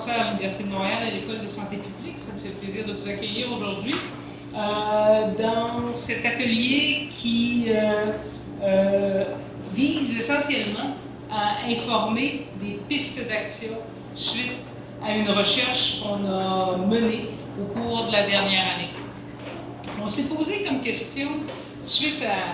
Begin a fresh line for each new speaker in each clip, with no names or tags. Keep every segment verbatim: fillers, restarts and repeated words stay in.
professeur à l'Université de Montréal à l'École de santé publique. Ça me fait plaisir de vous accueillir aujourd'hui euh, dans cet atelier qui euh, euh, vise essentiellement à informer des pistes d'action suite à une recherche qu'on a menée au cours de la dernière année. On s'est posé comme question, suite à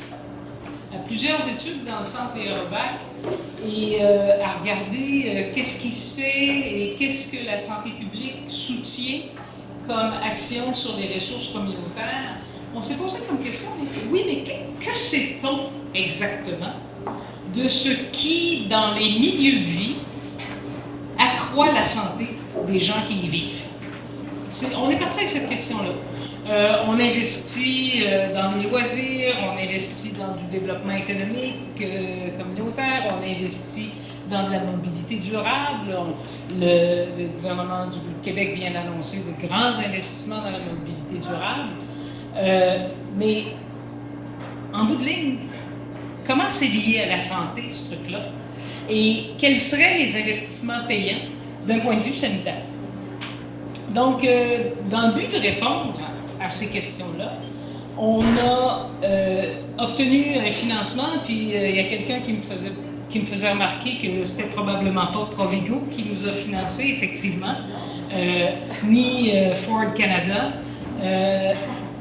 à plusieurs études dans le centre des Eurobac et euh, à regarder euh, qu'est-ce qui se fait et qu'est-ce que la santé publique soutient comme action sur les ressources communautaires. On s'est posé comme question, mais, oui, mais que, que sait-on exactement de ce qui, dans les milieux de vie, accroît la santé des gens qui y vivent? C'est, on est parti avec cette question-là. Euh, on investit euh, dans les loisirs, on investit dans du développement économique euh, communautaire, on investit dans de la mobilité durable. On, le, le gouvernement du Québec vient d'annoncer de grands investissements dans la mobilité durable. Euh, mais en bout de ligne, comment c'est lié à la santé, ce truc-là? Et quels seraient les investissements payants d'un point de vue sanitaire? Donc, euh, dans le but de répondre à ces questions-là, on a euh, obtenu un financement, puis euh, il y a quelqu'un qui me faisait qui me faisait remarquer que c'était probablement pas Provigo qui nous a financé, effectivement, euh, ni euh, Ford Canada. Euh,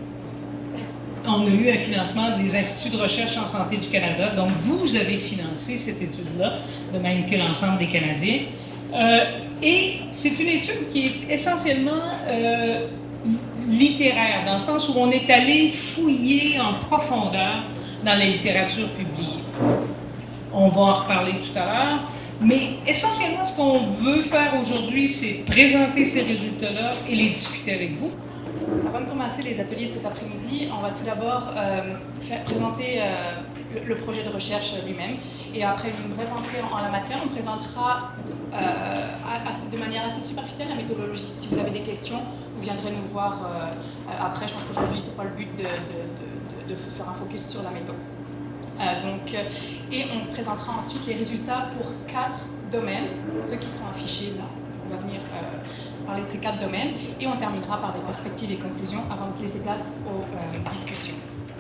on a eu un financement des Instituts de recherche en santé du Canada, donc vous avez financé cette étude-là, de même que l'ensemble des Canadiens. Euh, et c'est une étude qui est essentiellement euh, littéraire, dans le sens où on est allé fouiller en profondeur dans la littérature publiée. On va en reparler tout à l'heure, mais essentiellement ce qu'on veut faire aujourd'hui, c'est présenter ces résultats-là et les discuter avec vous.
Avant de commencer les ateliers de cet après-midi, on va tout d'abord euh, présenter euh, le, le projet de recherche lui-même, et après une brève entrée en, en la matière, on présentera euh, à, à, de manière assez superficielle la méthodologie. Si vous avez des questions, vous viendrez nous voir euh, après. Je pense qu'aujourd'hui, ce n'est pas le but de, de, de, de faire un focus sur la méthode. Euh, donc, et on présentera ensuite les résultats pour quatre domaines, ceux qui sont affichés là. On va venir euh, parler de ces quatre domaines, et on terminera par des perspectives et conclusions avant de laisser place aux euh, discussions.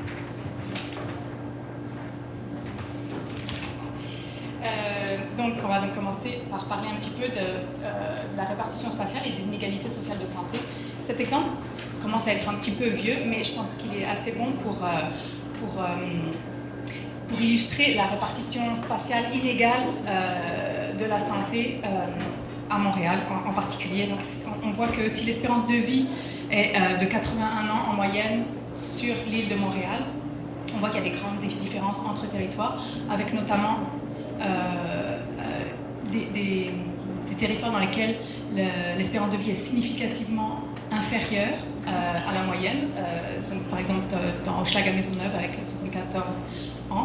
Euh, donc, on va donc commencer par parler un petit peu de, euh, de la répartition spatiale et des inégalités sociales de santé. Cet exemple commence à être un petit peu vieux, mais je pense qu'il est assez bon pour, euh, pour, euh, pour illustrer la répartition spatiale inégale euh, de la santé euh, à Montréal en, en particulier. Donc, on, on voit que si l'espérance de vie est euh, de quatre-vingt-un ans en moyenne sur l'île de Montréal, on voit qu'il y a des grandes différences entre territoires, avec notamment euh, euh, des, des, des territoires dans lesquels l'espérance de vie est significativement inférieure euh, à la moyenne. Euh, donc, par exemple, dans Hochelaga-Maisonneuve avec soixante-quatorze ans.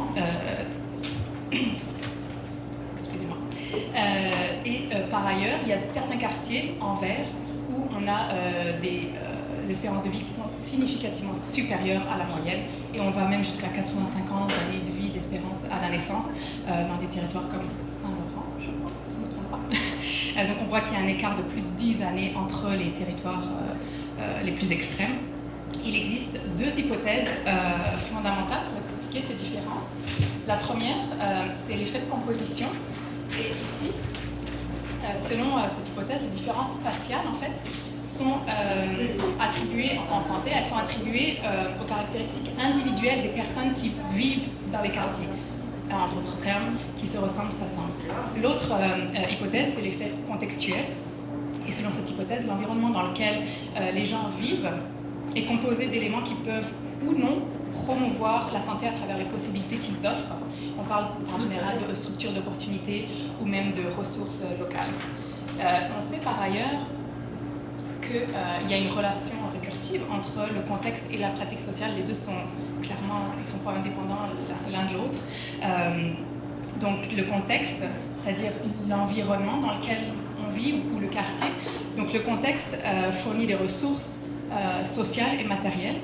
Euh, excusez-moi. Euh, et euh, par ailleurs, il y a certains quartiers en vert où on a euh, des, euh, des espérances de vie qui sont significativement supérieures à la moyenne, et on va même jusqu'à quatre-vingt-cinq ans d'années de vie d'espérance à la naissance euh, dans des territoires comme Saint-Laurent, je pense, si je ne me trompe pas. euh, donc on voit qu'il y a un écart de plus de dix années entre les territoires euh, euh, les plus extrêmes. Il existe deux hypothèses euh, fondamentales pour expliquer ces différences. La première, euh, c'est l'effet de composition. Et ici, euh, selon euh, cette hypothèse, les différences spatiales, en fait, sont euh, attribuées en santé, elles sont attribuées euh, aux caractéristiques individuelles des personnes qui vivent dans les quartiers. En d'autres termes, qui se ressemblent, s'assemblent. L'autre euh, euh, hypothèse, c'est l'effet contextuel. Et selon cette hypothèse, l'environnement dans lequel euh, les gens vivent est composé d'éléments qui peuvent ou non promouvoir la santé à travers les possibilités qu'ils offrent. On parle en général de structures d'opportunités ou même de ressources locales. Euh, on sait par ailleurs qu'il euh, y a une relation récursive entre le contexte et la pratique sociale. Les deux sont clairement, ils ne sont pas indépendants l'un de l'autre. Euh, donc le contexte, c'est-à-dire l'environnement dans lequel on vit ou le quartier, donc le contexte euh, fournit des ressources euh, sociales et matérielles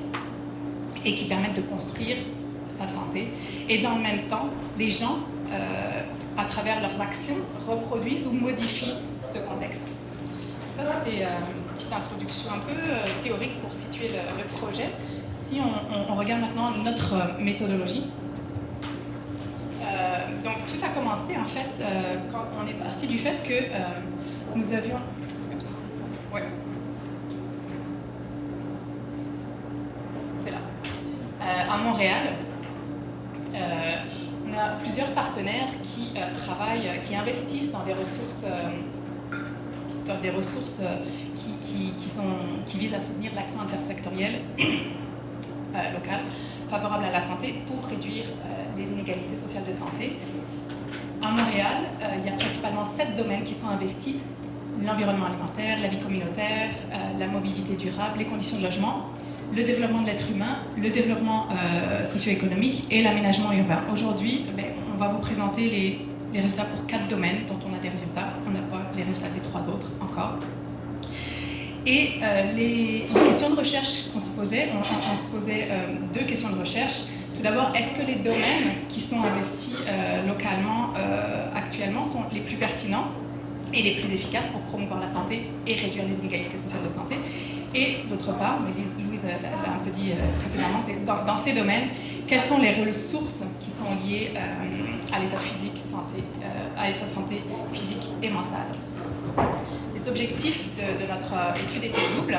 et qui permettent de construire sa santé. Et dans le même temps, les gens, euh, à travers leurs actions, reproduisent ou modifient ce contexte. Ça, c'était euh, une petite introduction un peu euh, théorique pour situer le, le projet. Si on, on, on regarde maintenant notre méthodologie, euh, donc tout a commencé en fait euh, quand on est parti du fait que euh, nous avions... Oups, ouais. C'est là. Euh, à Montréal, euh, on a plusieurs partenaires qui euh, travaillent, qui investissent dans des ressources... Euh, dans des ressources euh, qui, qui, qui, sont, qui visent à soutenir l'action intersectorielle euh, locale favorable à la santé pour réduire euh, les inégalités sociales de santé. À Montréal, euh, il y a principalement sept domaines qui sont investis: l'environnement alimentaire, la vie communautaire, euh, la mobilité durable, les conditions de logement, le développement de l'être humain, le développement euh, socio-économique et l'aménagement urbain. Aujourd'hui, ben, on va vous présenter les les résultats pour quatre domaines dont on a des résultats. On n'a pas les résultats des trois autres encore. Et euh, les, les questions de recherche qu'on se posait, on, on, on se posait euh, deux questions de recherche. Tout d'abord, est-ce que les domaines qui sont investis euh, localement euh, actuellement sont les plus pertinents et les plus efficaces pour promouvoir la santé et réduire les inégalités sociales de santé? Et d'autre part, mais Louise l'a un peu dit euh, précédemment, c'est dans, dans ces domaines, quelles sont les ressources qui sont liées euh, à l'état physique, santé, euh, à l'état de santé physique et mentale. Les objectifs de, de notre étude étaient doubles.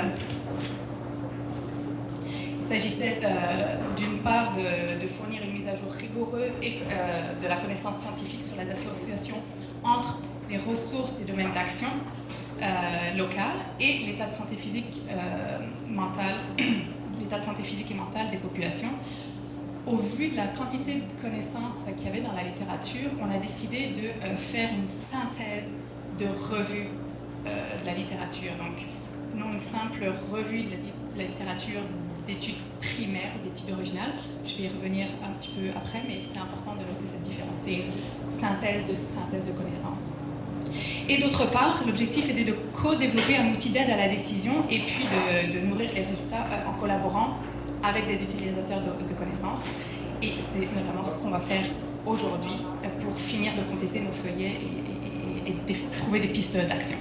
Il s'agissait euh, d'une part de, de fournir une mise à jour rigoureuse et euh, de la connaissance scientifique sur les associations entre les ressources des domaines d'action euh, locales et l'état de santé physique euh, mentale, l'état de santé physique et mentale des populations. Au vu de la quantité de connaissances qu'il y avait dans la littérature, on a décidé de euh, faire une synthèse de revue euh, de la littérature. Donc, non une simple revue de la, de la littérature d'études primaires, d'études originales. Je vais y revenir un petit peu après, mais c'est important de noter cette différence. C'est une synthèse de synthèse de connaissances. Et d'autre part, l'objectif était de co-développer un outil d'aide à la décision et puis de, de nourrir les résultats euh, en collaborant avec des utilisateurs de, de connaissances. Et c'est notamment ce qu'on va faire aujourd'hui pour finir de compléter nos feuillets et, et, et, et trouver des pistes d'action.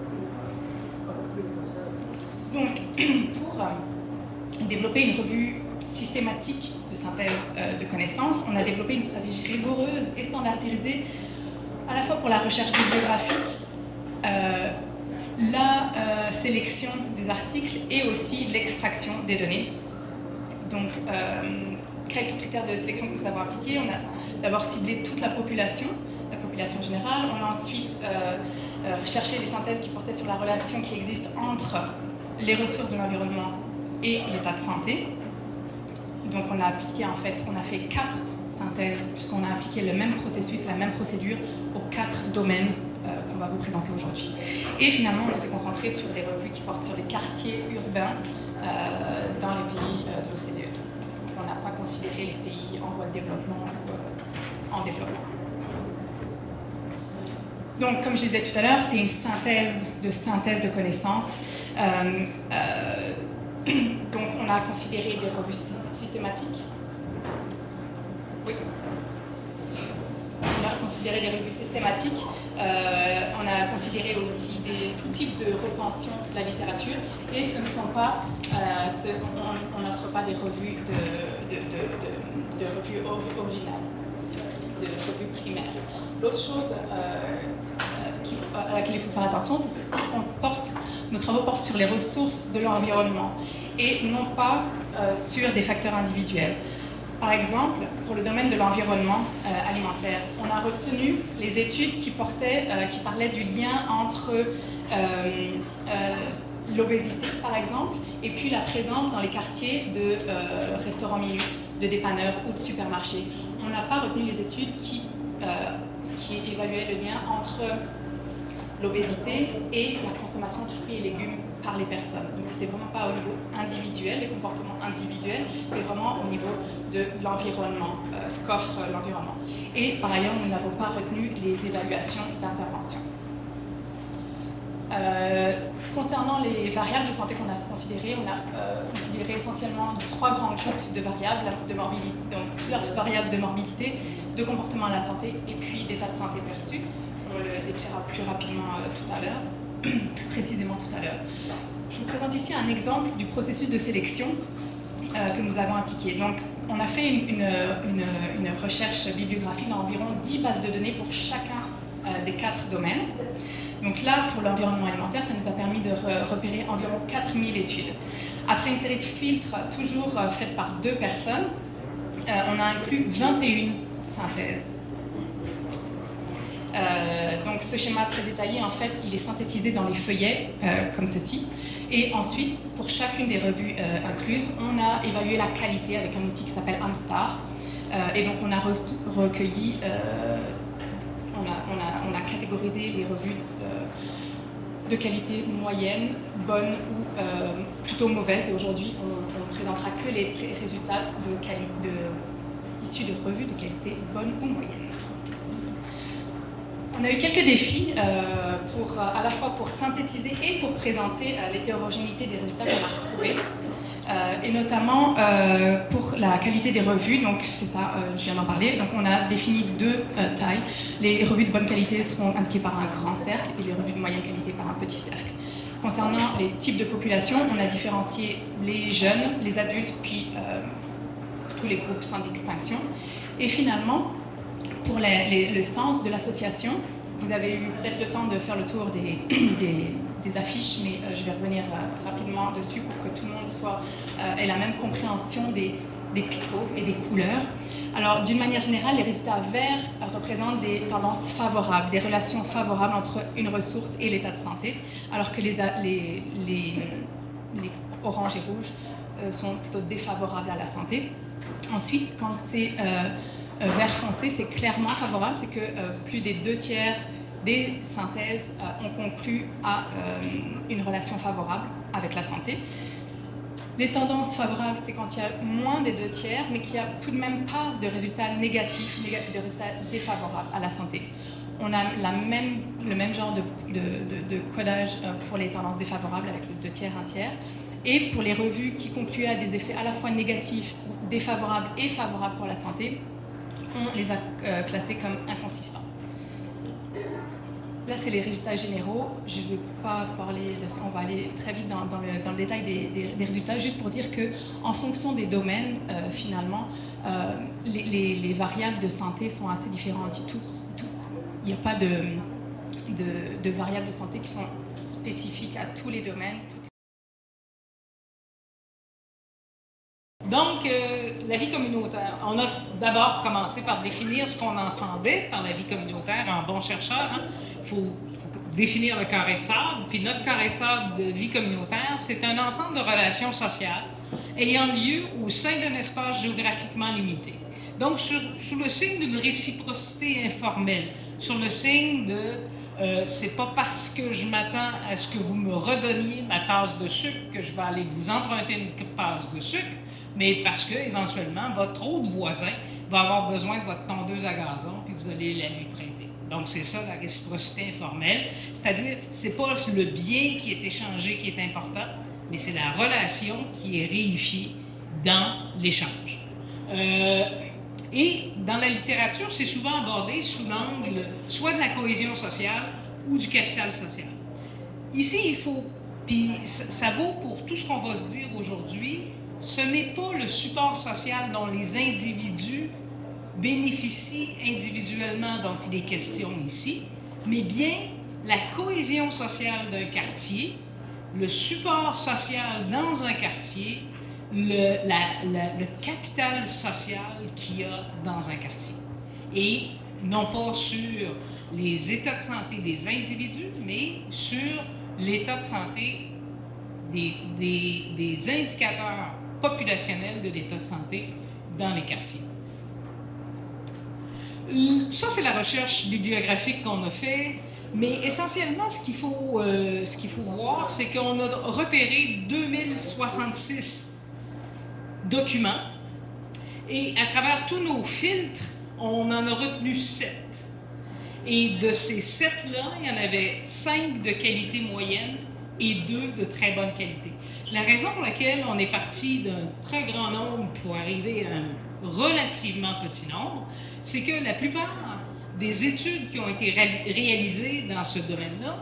Donc, pour euh, développer une revue systématique de synthèse euh, de connaissances, on a développé une stratégie rigoureuse et standardisée à la fois pour la recherche bibliographique, euh, la euh, sélection des articles et aussi l'extraction des données. Donc, euh, quelques critères de sélection que nous avons appliqués. On a d'abord ciblé toute la population, la population générale. On a ensuite euh, euh, cherché des synthèses qui portaient sur la relation qui existe entre les ressources de l'environnement et l'état de santé. Donc, on a appliqué, en fait, on a fait quatre synthèses, puisqu'on a appliqué le même processus, la même procédure aux quatre domaines euh, qu'on va vous présenter aujourd'hui. Et finalement, on s'est concentré sur des revues qui portent sur les quartiers urbains Euh, dans les pays euh, de l'O C D E. On n'a pas considéré les pays en voie de développement ou euh, en développement. Donc, comme je disais tout à l'heure, c'est une synthèse de synthèse de connaissances. Euh, euh, donc, on a considéré des revues systématiques. Oui. On a considéré des revues systématiques. Euh, on a considéré aussi des, tout type de recension de la littérature, et ce ne sont pas, euh, ce, on n'offre pas des revues de, de, de, de, de revues originales, de revues primaires. L'autre chose euh, qui, à laquelle il faut faire attention, c'est qu'on porte, nos travaux portent sur les ressources de l'environnement et non pas euh, sur des facteurs individuels. Par exemple, pour le domaine de l'environnement euh, alimentaire, on a retenu les études qui, portaient, euh, qui parlaient du lien entre euh, euh, l'obésité, par exemple, et puis la présence dans les quartiers de euh, restaurants minutes, de dépanneurs ou de supermarchés. On n'a pas retenu les études qui, euh, qui évaluaient le lien entre l'obésité et la consommation de fruits et légumes par les personnes. Donc c'était vraiment pas au niveau individuel, les comportements individuels, mais vraiment au niveau de l'environnement, euh, ce qu'offre l'environnement. Et par ailleurs, nous n'avons pas retenu les évaluations d'intervention. Euh, concernant les variables de santé qu'on a considérées, on a euh, considéré essentiellement trois grands groupes de variables, de morbidité, donc plusieurs variables de morbidité, de comportement à la santé et puis d'état de santé perçu. On le décrira plus rapidement euh, tout à l'heure. plus précisément tout à l'heure. Je vous présente ici un exemple du processus de sélection euh, que nous avons appliqué. Donc, on a fait une, une, une, une recherche bibliographique dans environ dix bases de données pour chacun euh, des quatre domaines. Donc là, pour l'environnement alimentaire, ça nous a permis de re repérer environ quatre mille études. Après une série de filtres, toujours euh, faits par deux personnes, euh, on a inclus vingt et une synthèses. Euh, donc ce schéma très détaillé, en fait, il est synthétisé dans les feuillets, euh, comme ceci. Et ensuite, pour chacune des revues euh, incluses, on a évalué la qualité avec un outil qui s'appelle Amstar. Euh, et donc on a re recueilli, euh, on, a, on, a, on a catégorisé les revues euh, de qualité moyenne, bonne ou euh, plutôt mauvaise. Et aujourd'hui, on ne présentera que les résultats de de, issus de revues de qualité bonne ou moyenne. On a eu quelques défis euh, pour, à la fois pour synthétiser et pour présenter euh, l'hétérogénéité des résultats qu'on a retrouvés, euh, et notamment euh, pour la qualité des revues. Donc c'est ça, euh, je viens d'en parler. Donc on a défini deux euh, tailles. Les revues de bonne qualité seront indiquées par un grand cercle et les revues de moyenne qualité par un petit cercle. Concernant les types de population, on a différencié les jeunes, les adultes, puis euh, tous les groupes sans distinction. Et finalement, pour les, les, le sens de l'association, vous avez eu peut-être le temps de faire le tour des, des, des affiches, mais euh, je vais revenir euh, rapidement dessus pour que tout le monde soit, euh, ait la même compréhension des, des picots et des couleurs. Alors, d'une manière générale, les résultats verts euh, représentent des tendances favorables, des relations favorables entre une ressource et l'état de santé, alors que les, les, les, les oranges et rouges euh, sont plutôt défavorables à la santé. Ensuite, quand c'est euh, Euh, vert foncé, c'est clairement favorable, c'est que euh, plus des deux tiers des synthèses euh, ont conclu à euh, une relation favorable avec la santé. Les tendances favorables, c'est quand il y a moins des deux tiers, mais qu'il n'y a tout de même pas de résultats négatifs, négatifs de résultats défavorables à la santé. On a la même, le même genre de, de, de, de codage euh, pour les tendances défavorables avec le deux tiers, un tiers. Et pour les revues qui concluent à des effets à la fois négatifs, défavorables et favorables pour la santé, on les a euh, classés comme inconsistants. Là, c'est les résultats généraux. Je ne vais pas parler de ça, on va aller très vite dans, dans, le, dans le détail des, des, des résultats, juste pour dire qu'en fonction des domaines, euh, finalement, euh, les, les, les variables de santé sont assez différentes. Tout, tout, il n'y a pas de, de, de variables de santé qui sont spécifiques à tous les domaines.
Donc, euh, la vie communautaire. On a d'abord commencé par définir ce qu'on entendait par la vie communautaire en bon chercheur. Il hein. faut, faut définir le carré de sable. Puis notre carré de sable de vie communautaire, c'est un ensemble de relations sociales ayant lieu au sein d'un espace géographiquement limité. Donc, sur, sous le signe d'une réciprocité informelle, sur le signe de euh, c'est pas parce que je m'attends à ce que vous me redonniez ma tasse de sucre que je vais aller vous emprunter une tasse de sucre, mais parce que, éventuellement, votre autre voisin va avoir besoin de votre tondeuse à gazon, puis vous allez la lui prêter. Donc, c'est ça, la réciprocité informelle. C'est-à-dire, c'est pas le bien qui est échangé qui est important, mais c'est la relation qui est réifiée dans l'échange. Euh, et dans la littérature, c'est souvent abordé sous l'angle soit de la cohésion sociale ou du capital social. Ici, il faut, puis ça vaut pour tout ce qu'on va se dire aujourd'hui, ce n'est pas le support social dont les individus bénéficient individuellement dont il est question ici, mais bien la cohésion sociale d'un quartier, le support social dans un quartier, le, la, la, le capital social qu'il y a dans un quartier. Et non pas sur les états de santé des individus, mais sur l'état de santé des, des, des indicateurs populationnels de l'état de santé dans les quartiers. Ça, c'est la recherche bibliographique qu'on a fait, mais essentiellement, ce qu'il faut, euh, ce qu'il faut voir, c'est qu'on a repéré deux mille soixante-six documents, et à travers tous nos filtres, on en a retenu sept. Et de ces sept-là, il y en avait cinq de qualité moyenne et deux de très bonne qualité. La raison pour laquelle on est parti d'un très grand nombre pour arriver à un relativement petit nombre, c'est que la plupart des études qui ont été ré réalisées dans ce domaine-là,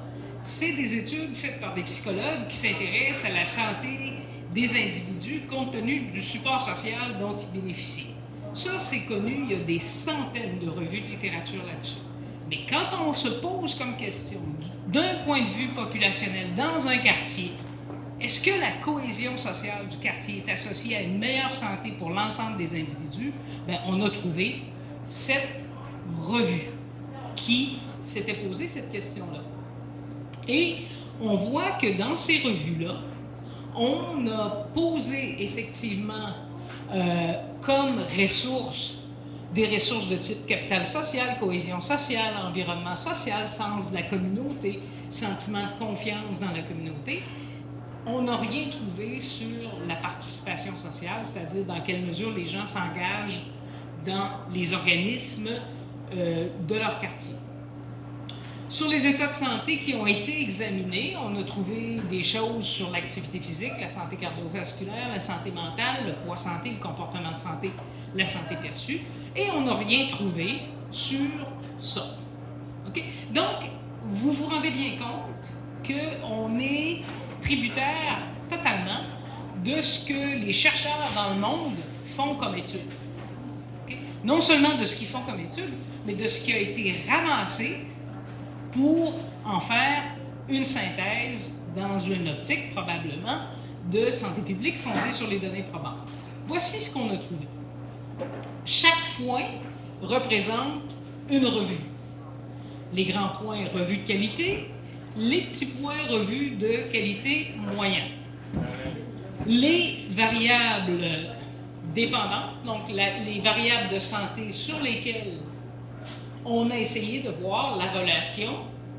c'est des études faites par des psychologues qui s'intéressent à la santé des individus compte tenu du support social dont ils bénéficient. Ça, c'est connu, il y a des centaines de revues de littérature là-dessus. Mais quand on se pose comme question, d'un point de vue populationnel, dans un quartier, est-ce que la cohésion sociale du quartier est associée à une meilleure santé pour l'ensemble des individus? Bien, on a trouvé cette revue qui s'était posé cette question-là. Et on voit que dans ces revues-là, on a posé effectivement euh, comme ressources des ressources de type capital social, cohésion sociale, environnement social, sens de la communauté, sentiment de confiance dans la communauté. On n'a rien trouvé sur la participation sociale, c'est-à-dire dans quelle mesure les gens s'engagent dans les organismes euh, de leur quartier. Sur les états de santé qui ont été examinés, on a trouvé des choses sur l'activité physique, la santé cardiovasculaire, la santé mentale, le poids santé, le comportement de santé, la santé perçue, et on n'a rien trouvé sur ça. Okay? Donc, vous vous rendez bien compte qu'on est tributaire totalement de ce que les chercheurs dans le monde font comme études. Okay? Non seulement de ce qu'ils font comme études, mais de ce qui a été ramassé pour en faire une synthèse dans une optique, probablement, de santé publique fondée sur les données probantes. Voici ce qu'on a trouvé. Chaque point représente une revue. Les grands points, revue de qualité. Les petits points, revue de qualité moyenne. Les variables dépendantes, donc la, les variables de santé sur lesquelles on a essayé de voir la relation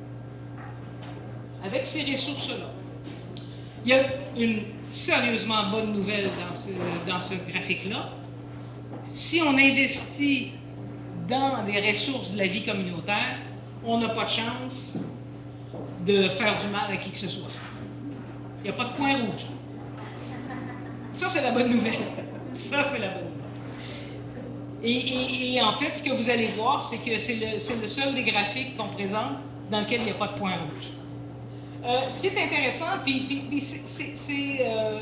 avec ces ressources-là. Il y a une sérieusement bonne nouvelle dans ce, dans ce graphique-là. Si on investit dans des ressources de la vie communautaire, on n'a pas de chance de faire du mal à qui que ce soit. Il n'y a pas de point rouge. Ça, c'est la bonne nouvelle. Ça, c'est la bonne nouvelle. Et, et, et en fait, ce que vous allez voir, c'est que c'est le, c'est le seul des graphiques qu'on présente dans lequel il n'y a pas de point rouge. Euh, ce qui est intéressant, puis, puis, puis c'est euh,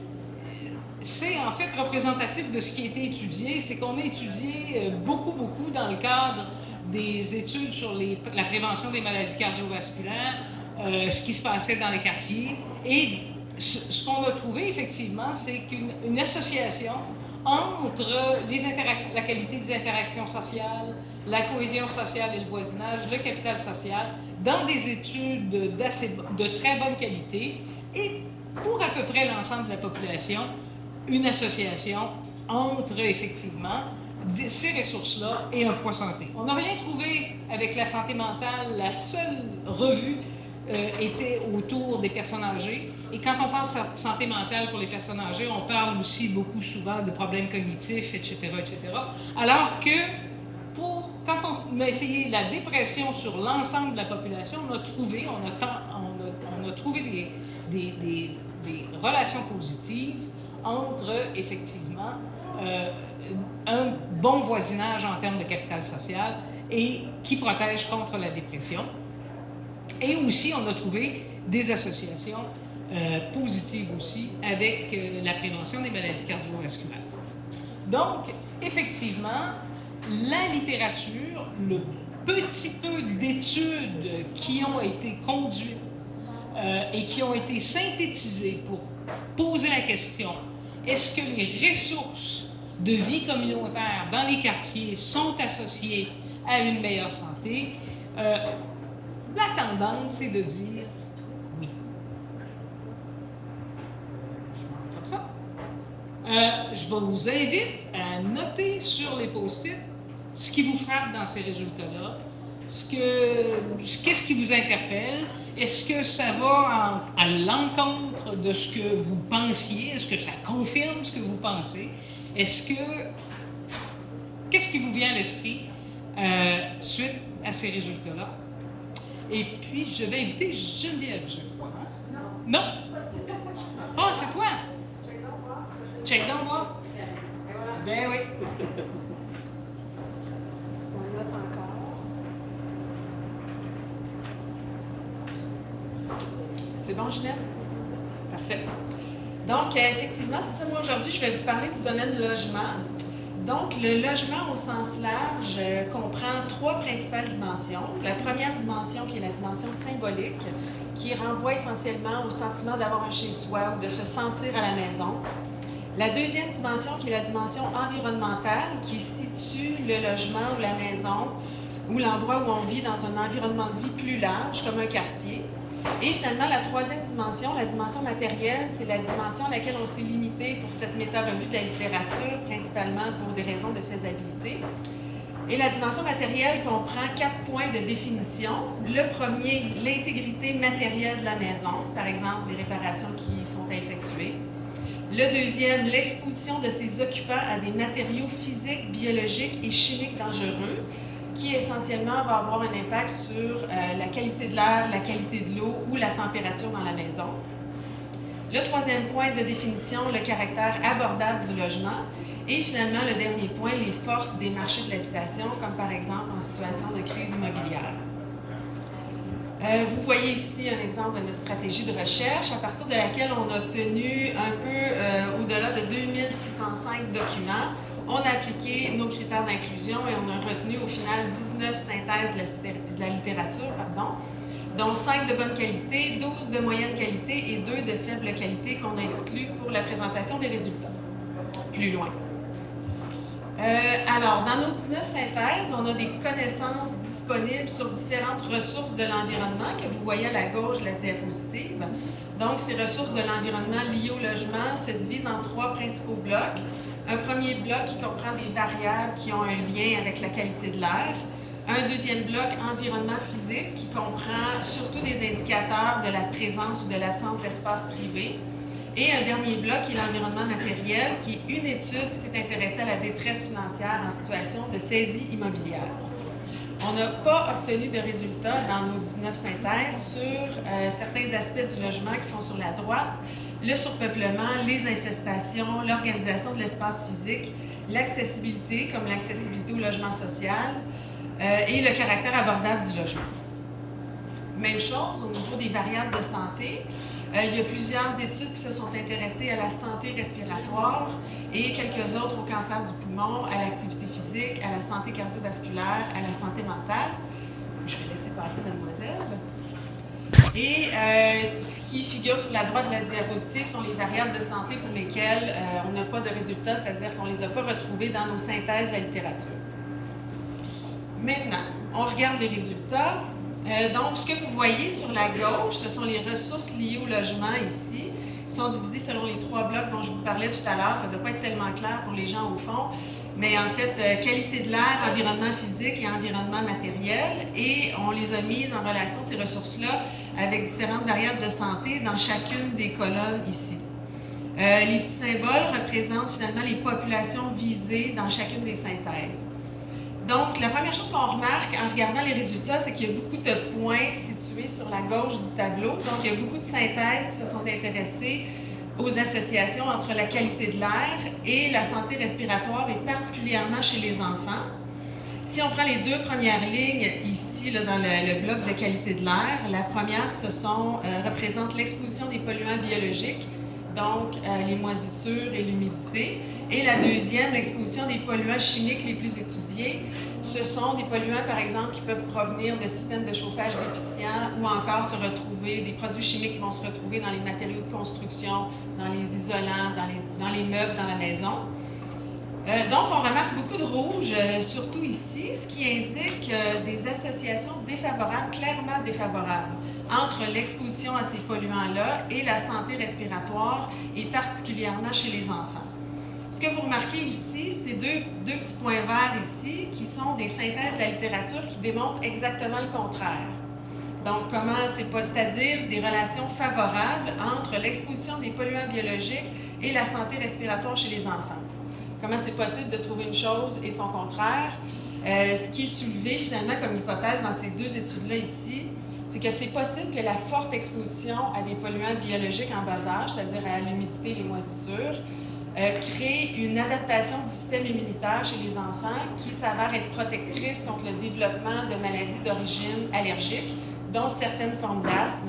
en fait représentatif de ce qui a été étudié, c'est qu'on a étudié beaucoup, beaucoup dans le cadre des études sur les, la prévention des maladies cardiovasculaires, euh, ce qui se passait dans les quartiers. Et ce, ce qu'on a trouvé, effectivement, c'est qu'une une association entre les interactions, la qualité des interactions sociales, la cohésion sociale et le voisinage, le capital social, dans des études de très bonne qualité et pour à peu près l'ensemble de la population, une association entre, effectivement, ces ressources-là et un poids santé. On n'a rien trouvé avec la santé mentale. La seule revue euh, était autour des personnes âgées. Et quand on parle de santé mentale pour les personnes âgées, on parle aussi beaucoup souvent de problèmes cognitifs, et cetera, et cetera. Alors que pour, quand on a essayé la dépression sur l'ensemble de la population, on a trouvé, on a, on a, on a trouvé des, des, des, des relations positives entre, effectivement, euh, un bon voisinage en termes de capital social et qui protège contre la dépression. Et aussi, on a trouvé des associations euh, positives aussi avec euh, la prévention des maladies cardiovasculaires. Donc, effectivement, la littérature, le petit peu d'études qui ont été conduites euh, et qui ont été synthétisées pour poser la question, est-ce que les ressources de vie communautaire dans les quartiers sont associées à une meilleure santé? Euh, la tendance est de dire oui. Je montre comme ça. Euh, je vous invite à noter sur les post-it ce qui vous frappe dans ces résultats-là, ce que, qu'est-ce qui vous interpelle, est-ce que ça va en, à l'encontre de ce que vous pensiez, est-ce que ça confirme ce que vous pensez, est-ce que, qu'est-ce qui vous vient à l'esprit euh, suite à ces résultats-là? Et puis, je vais inviter Geneviève, je crois. Hein? Non? Non? Ah, oh, c'est toi? Check down, moi. Ben oui.
C'est bon, Ginette? Parfait. Donc, euh, effectivement, c'est ça. Moi, aujourd'hui, je vais vous parler du domaine du logement. Donc, le logement au sens large euh, comprend trois principales dimensions. La première dimension, qui est la dimension symbolique, qui renvoie essentiellement au sentiment d'avoir un chez-soi ou de se sentir à la maison. La deuxième dimension, qui est la dimension environnementale, qui situe le logement ou la maison ou l'endroit où on vit dans un environnement de vie plus large, comme un quartier. Et finalement, la troisième dimension, la dimension matérielle, c'est la dimension à laquelle on s'est limité pour cette méta-revue de la littérature, principalement pour des raisons de faisabilité. Et la dimension matérielle comprend quatre points de définition. Le premier, l'intégrité matérielle de la maison, par exemple les réparations qui sont effectuées. Le deuxième, l'exposition de ses occupants à des matériaux physiques, biologiques et chimiques dangereux, qui essentiellement va avoir un impact sur euh, la qualité de l'air, la qualité de l'eau ou la température dans la maison. Le troisième point de définition, le caractère abordable du logement. Et finalement, le dernier point, les forces des marchés de l'habitation, comme par exemple en situation de crise immobilière. Euh, vous voyez ici un exemple de notre stratégie de recherche, à partir de laquelle on a obtenu un peu euh, au-delà de deux mille six cent cinq documents. On a appliqué nos critères d'inclusion et on a retenu au final dix-neuf synthèses de la littérature, pardon, dont cinq de bonne qualité, douze de moyenne qualité et deux de faible qualité qu'on a exclus pour la présentation des résultats. Plus loin. Euh, alors, dans nos dix-neuf synthèses, on a des connaissances disponibles sur différentes ressources de l'environnement que vous voyez à la gauche de la diapositive. Donc, ces ressources de l'environnement liées au logement se divisent en trois principaux blocs. Un premier bloc qui comprend des variables qui ont un lien avec la qualité de l'air. Un deuxième bloc, environnement physique, qui comprend surtout des indicateurs de la présence ou de l'absence d'espace privé. Et un dernier bloc qui est l'environnement matériel, qui est une étude qui s'est intéressée à la détresse financière en situation de saisie immobilière. On n'a pas obtenu de résultats dans nos dix-neuf synthèses sur euh, certains aspects du logement qui sont sur la droite. Le surpeuplement, les infestations, l'organisation de l'espace physique, l'accessibilité, comme l'accessibilité au logement social, euh, et le caractère abordable du logement. Même chose au niveau des variables de santé. Euh, il y a plusieurs études qui se sont intéressées à la santé respiratoire et quelques autres au cancer du poumon, à l'activité physique, à la santé cardiovasculaire, à la santé mentale. Je vais laisser passer mademoiselle. Et euh, ce qui figure sur la droite de la diapositive sont les variables de santé pour lesquelles euh, on n'a pas de résultats, c'est-à-dire qu'on ne les a pas retrouvées dans nos synthèses de la littérature. Maintenant, on regarde les résultats. Euh, donc, ce que vous voyez sur la gauche, ce sont les ressources liées au logement ici. Ils sont divisés selon les trois blocs dont je vous parlais tout à l'heure. Ça ne doit pas être tellement clair pour les gens au fond. Mais en fait, euh, qualité de l'air, environnement physique et environnement matériel. Et on les a mises en relation, ces ressources-là, avec différentes variables de santé dans chacune des colonnes ici. Euh, les petits symboles représentent finalement les populations visées dans chacune des synthèses. Donc, la première chose qu'on remarque en regardant les résultats, c'est qu'il y a beaucoup de points situés sur la gauche du tableau. Donc, il y a beaucoup de synthèses qui se sont intéressées aux associations entre la qualité de l'air et la santé respiratoire, et particulièrement chez les enfants. Si on prend les deux premières lignes ici, là, dans le, le bloc de qualité de l'air, la première, ce sont, euh, représente l'exposition des polluants biologiques, donc euh, les moisissures et l'humidité. Et la deuxième, l'exposition des polluants chimiques les plus étudiés. Ce sont des polluants, par exemple, qui peuvent provenir de systèmes de chauffage déficients ou encore se retrouver, des produits chimiques qui vont se retrouver dans les matériaux de construction, dans les isolants, dans les, dans les meubles, dans la maison. Euh, donc, on remarque beaucoup de rouge, euh, surtout ici, ce qui indique euh, des associations défavorables, clairement défavorables, entre l'exposition à ces polluants-là et la santé respiratoire, et particulièrement chez les enfants. Ce que vous remarquez aussi, c'est deux, deux petits points verts ici, qui sont des synthèses de la littérature qui démontrent exactement le contraire. Donc, comment c'est pas, c'est-à-dire des relations favorables entre l'exposition des polluants biologiques et la santé respiratoire chez les enfants. Comment c'est possible de trouver une chose et son contraire? Euh, ce qui est soulevé finalement comme hypothèse dans ces deux études-là ici, c'est que c'est possible que la forte exposition à des polluants biologiques en bas âge, c'est-à-dire à l'humidité et les moisissures, euh, crée une adaptation du système immunitaire chez les enfants qui s'avère être protectrice contre le développement de maladies d'origine allergique, dont certaines formes d'asthme,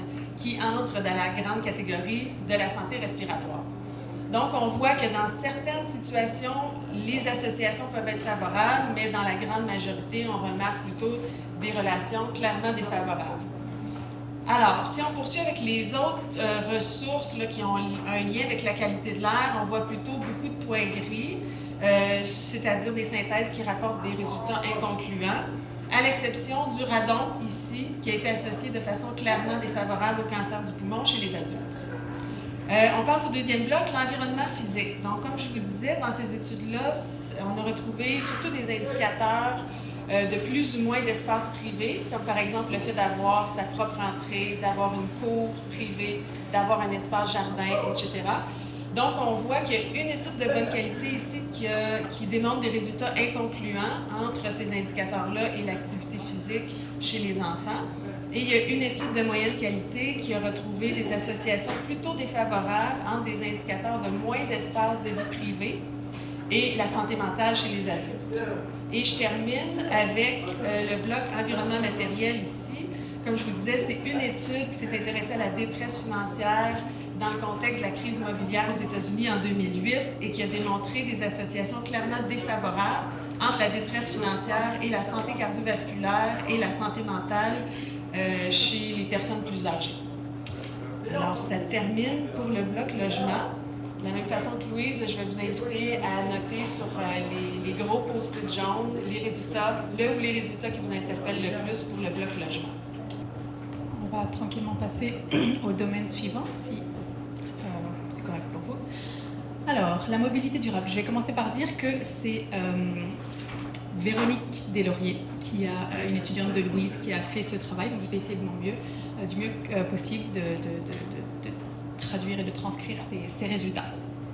qui entrent dans la grande catégorie de la santé respiratoire. Donc, on voit que dans certaines situations, les associations peuvent être favorables, mais dans la grande majorité, on remarque plutôt des relations clairement défavorables. Alors, si on poursuit avec les autres euh, ressources là, qui ont un lien avec la qualité de l'air, on voit plutôt beaucoup de points gris, euh, c'est-à-dire des synthèses qui rapportent des résultats inconcluants, à l'exception du radon ici, qui a été associé de façon clairement défavorable au cancer du poumon chez les adultes. Euh, on passe au deuxième bloc, l'environnement physique. Donc, comme je vous disais, dans ces études-là, on a retrouvé surtout des indicateurs euh, de plus ou moins d'espace privé, comme par exemple le fait d'avoir sa propre entrée, d'avoir une cour privée, d'avoir un espace jardin, et cetera. Donc, on voit qu'il y a une étude de bonne qualité ici qui, a, qui démontre des résultats inconcluants entre ces indicateurs-là et l'activité physique chez les enfants. Et il y a une étude de moyenne qualité qui a retrouvé des associations plutôt défavorables entre des indicateurs de moins d'espace de vie privée et la santé mentale chez les adultes. Et je termine avec euh, le bloc environnement matériel ici. Comme je vous disais, c'est une étude qui s'est intéressée à la détresse financière dans le contexte de la crise immobilière aux États-Unis en deux mille huit et qui a démontré des associations clairement défavorables entre la détresse financière et la santé cardiovasculaire et la santé mentale Euh, chez les personnes plus âgées. Alors, ça termine pour le bloc logement. De la même façon que Louise, je vais vous inviter à noter sur euh, les, les gros post-it jaunes les résultats, le ou les résultats qui vous interpellent le plus pour le bloc logement.
On va tranquillement passer au domaine suivant, si euh, c'est correct pour vous. Alors, la mobilité durable. Je vais commencer par dire que c'est euh, Véronique Deslauriers, qui a euh, une étudiante de Louise, qui a fait ce travail. Donc, je vais essayer de mon mieux, euh, du mieux euh, possible de, de, de, de, de traduire et de transcrire ces, ces résultats.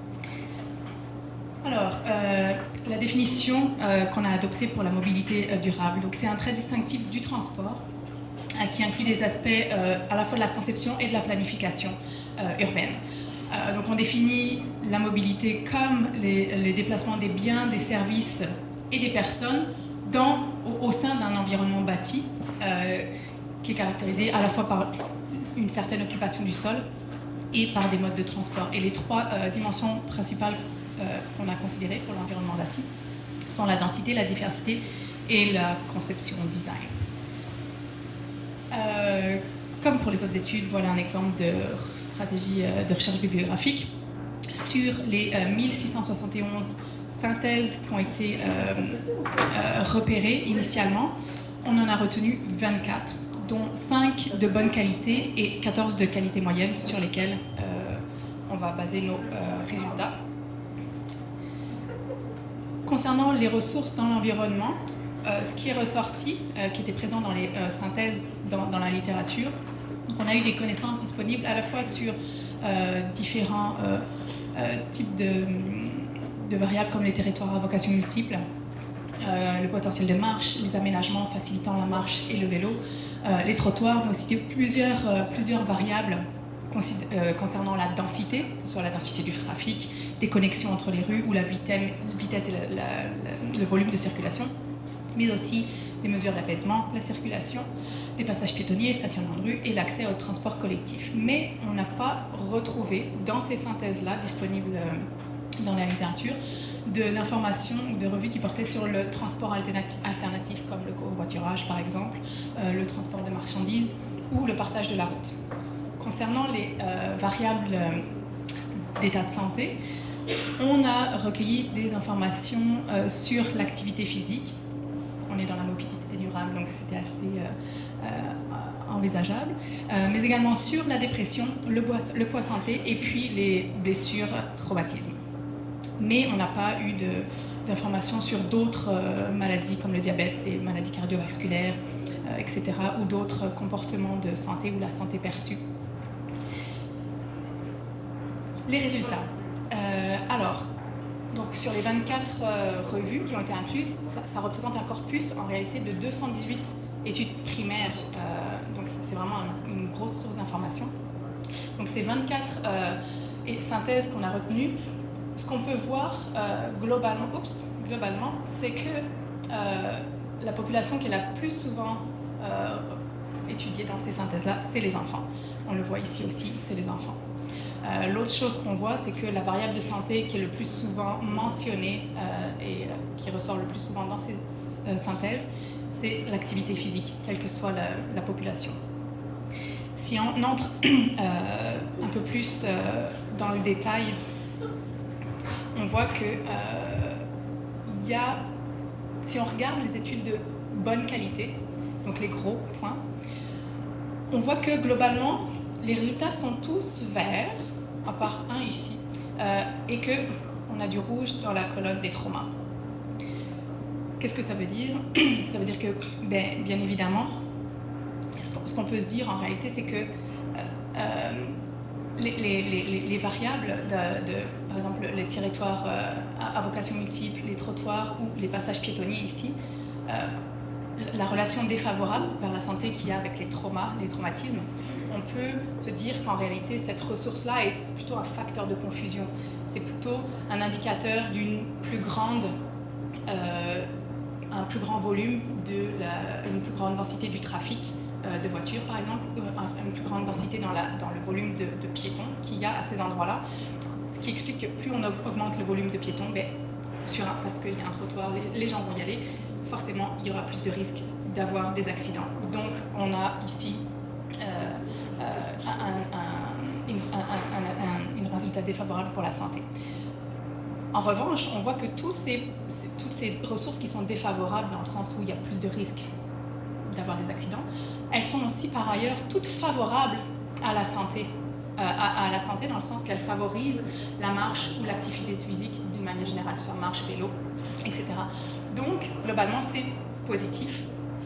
Alors, euh, la définition euh, qu'on a adoptée pour la mobilité euh, durable, donc c'est un trait distinctif du transport euh, qui inclut des aspects euh, à la fois de la conception et de la planification euh, urbaine. Euh, donc, on définit la mobilité comme les, les déplacements des biens, des services et des personnes dans, au, au sein d'un environnement bâti euh, qui est caractérisé à la fois par une certaine occupation du sol et par des modes de transport. Et les trois euh, dimensions principales euh, qu'on a considérées pour l'environnement bâti sont la densité, la diversité et la conception design. Euh, comme pour les autres études, voilà un exemple de stratégie euh, de recherche bibliographique. Sur les euh, mille six cent soixante et onze synthèses qui ont été euh, euh, repérées initialement, on en a retenu vingt-quatre, dont cinq de bonne qualité et quatorze de qualité moyenne sur lesquelles euh, on va baser nos euh, résultats. Concernant les ressources dans l'environnement, euh, ce qui est ressorti, euh, qui était présent dans les euh, synthèses dans, dans la littérature, donc on a eu des connaissances disponibles à la fois sur euh, différents euh, euh, types de de variables comme les territoires à vocation multiple, euh, le potentiel de marche, les aménagements facilitant la marche et le vélo, euh, les trottoirs, mais aussi plusieurs, euh, plusieurs variables euh, concernant la densité, que ce soit la densité du trafic, des connexions entre les rues ou la vitesse, vitesse et la, la, la, le volume de circulation, mais aussi des mesures d'apaisement, la circulation, les passages piétonniers, stationnement de rue et l'accès au transport collectif. Mais on n'a pas retrouvé dans ces synthèses-là disponibles euh, dans la littérature, d'informations ou de revues qui portaient sur le transport alternatif, alternatif comme le covoiturage par exemple, euh, le transport de marchandises ou le partage de la route. Concernant les euh, variables euh, d'état de santé, on a recueilli des informations euh, sur l'activité physique. On est dans la mobilité durable, donc c'était assez euh, euh, envisageable, euh, mais également sur la dépression, le poids, le poids santé et puis les blessures, traumatismes. Mais on n'a pas eu d'informations sur d'autres euh, maladies comme le diabète, les maladies cardiovasculaires, euh, et cetera, ou d'autres comportements de santé ou la santé perçue. Les résultats. Euh, alors, donc sur les vingt-quatre euh, revues qui ont été incluses, ça, ça représente un corpus en réalité de deux cent dix-huit études primaires, euh, donc c'est vraiment un, une grosse source d'information. Donc ces vingt-quatre euh, synthèses qu'on a retenues, ce qu'on peut voir euh, globalement, oups, globalement, c'est que euh, la population qui est la plus souvent euh, étudiée dans ces synthèses-là, c'est les enfants. on le voit ici aussi, c'est les enfants. Euh, L'autre chose qu'on voit, c'est que la variable de santé qui est le plus souvent mentionnée euh, et euh, qui ressort le plus souvent dans ces euh, synthèses, c'est l'activité physique, quelle que soit la, la population. Si on entre euh, un peu plus euh, dans le détail, on voit que euh, y a, si on regarde les études de bonne qualité, donc les gros points, on voit que globalement, les résultats sont tous verts, à part un ici, euh, et qu'on a du rouge dans la colonne des traumas. Qu'est-ce que ça veut dire? Ça veut dire que, ben, bien évidemment, ce qu'on peut se dire en réalité, c'est que euh, euh, les, les, les, les variables, de, de, par exemple les territoires euh, à vocation multiple, les trottoirs ou les passages piétonniers ici, euh, la relation défavorable vers la santé qu'il y a avec les traumas, les traumatismes, on peut se dire qu'en réalité, cette ressource-là est plutôt un facteur de confusion. C'est plutôt un indicateur d'une plus grande, euh, un plus grand volume, de la, une plus grande densité du trafic euh, de voitures, par exemple, ou une plus grande densité dans, la, dans le volume de, de piétons qu'il y a à ces endroits-là. Ce qui explique que plus on augmente le volume de piétons, ben, sur un, parce qu'il y a un trottoir, les, les gens vont y aller, forcément, il y aura plus de risques d'avoir des accidents. Donc, on a ici euh, euh, un, un, une, un, un, un, un résultat défavorable pour la santé. En revanche, on voit que tous ces, toutes ces ressources qui sont défavorables dans le sens où il y a plus de risques d'avoir des accidents, elles sont aussi par ailleurs toutes favorables à la santé, euh, à, à la santé dans le sens qu'elles favorisent la marche ou l'activité physique d'une manière générale, soit marche, vélo, et cetera. Donc, globalement, c'est positif.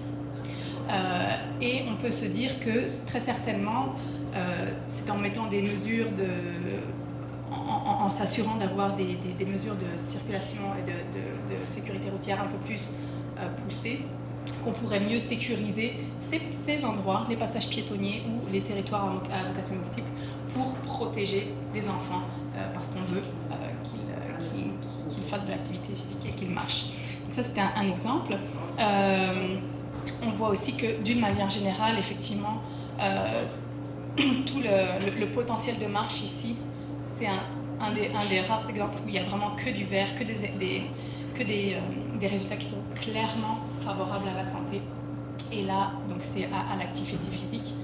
Euh, et on peut se dire que très certainement, euh, c'est en mettant des mesures de... en, en, en s'assurant d'avoir des, des, des mesures de circulation et de, de, de sécurité routière un peu plus euh, poussées, qu'on pourrait mieux sécuriser ces, ces endroits, les passages piétonniers ou les territoires à vocation multiple, pour protéger les enfants, euh, parce qu'on veut euh, qu'ils euh, qu'ils, qu'ils fassent de l'activité physique et qu'ils marchent. Donc ça, c'était un, un exemple. Euh, on voit aussi que, d'une manière générale, effectivement, euh, tout le, le, le potentiel de marche ici, c'est un, un, des, un des rares exemples où il n'y a vraiment que du vert, que des, des, que des, euh, des résultats qui sont clairement favorables à la santé. Et là, donc c'est à, à l'activité physique.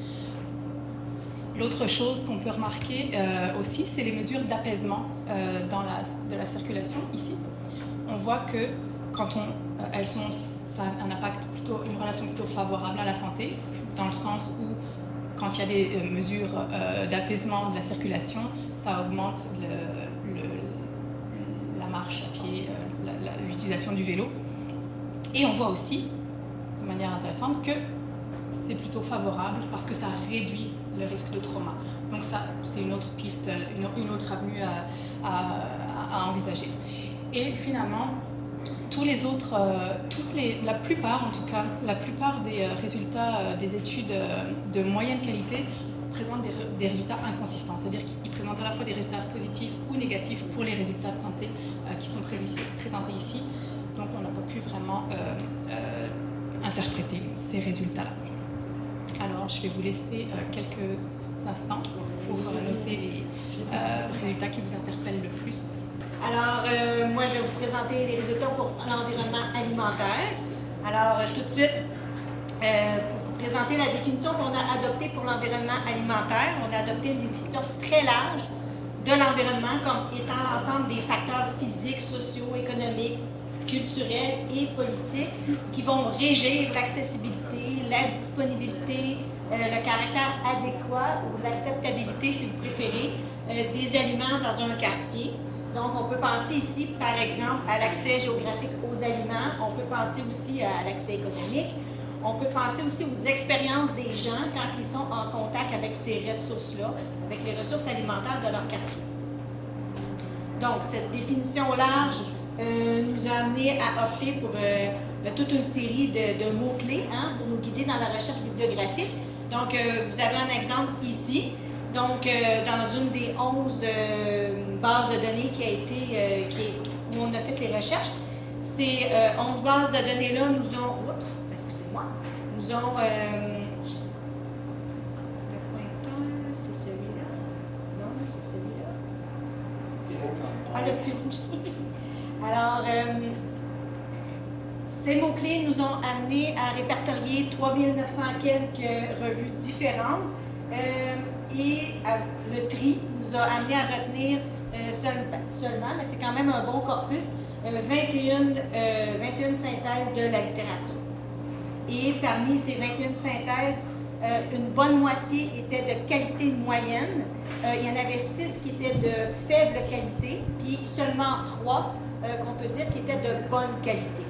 L'autre chose qu'on peut remarquer euh, aussi, c'est les mesures d'apaisement euh, dans la, de la circulation ici. On voit que quand on, euh, elles sont, ça a un impact plutôt, une relation plutôt favorable à la santé, dans le sens où quand il y a des euh, mesures euh, d'apaisement de la circulation, ça augmente le, le, la marche à pied, euh, l'utilisation du vélo. Et on voit aussi, de manière intéressante, que c'est plutôt favorable parce que ça réduit le risque de trauma. Donc ça, c'est une autre piste, une, une autre avenue à, à, à envisager. Et finalement, tous les autres, euh, toutes les, la plupart en tout cas, la plupart des euh, résultats euh, des études euh, de moyenne qualité présentent des, des résultats inconsistants, c'est-à-dire qu'ils présentent à la fois des résultats positifs ou négatifs pour les résultats de santé euh, qui sont présentés ici. Donc on n'a pas pu vraiment euh, euh, interpréter ces résultats-là. Alors je vais vous laisser euh, quelques instants pour noter les euh, résultats qui vous interpellent le plus.
Alors, euh, moi, je vais vous présenter les résultats pour l'environnement alimentaire. Alors, euh, tout de suite, euh, pour vous présenter la définition qu'on a adoptée pour l'environnement alimentaire, on a adopté une définition très large de l'environnement comme étant l'ensemble des facteurs physiques, sociaux, économiques, culturels et politiques qui vont régir l'accessibilité, la disponibilité, euh, le caractère adéquat ou l'acceptabilité, si vous préférez, euh, des aliments dans un quartier. Donc, on peut penser ici, par exemple, à l'accès géographique aux aliments. On peut penser aussi à l'accès économique. On peut penser aussi aux expériences des gens quand ils sont en contact avec ces ressources-là, avec les ressources alimentaires de leur quartier. Donc, cette définition large euh, nous a amené à opter pour euh, toute une série de, de mots-clés hein, pour nous guider dans la recherche bibliographique. Donc, euh, vous avez un exemple ici. Donc, euh, dans une des onze euh, bases de données qui a été, euh, qui est, où on a fait les recherches, ces euh, onze bases de données-là nous ont, oups, excusez-moi, nous ont, euh, le pointeur, le petit rouge. Alors, euh, ces mots-clés nous ont amenés à répertorier trois mille neuf cents quelques revues différentes euh, et à, le tri nous a amené à retenir euh, seul, seulement, mais c'est quand même un bon corpus, euh, vingt et une, euh, vingt et une synthèses de la littérature. Et parmi ces vingt et une synthèses, euh, une bonne moitié était de qualité moyenne. Euh, il y en avait six qui étaient de faible qualité, puis seulement trois euh, qu'on peut dire qui étaient de bonne qualité.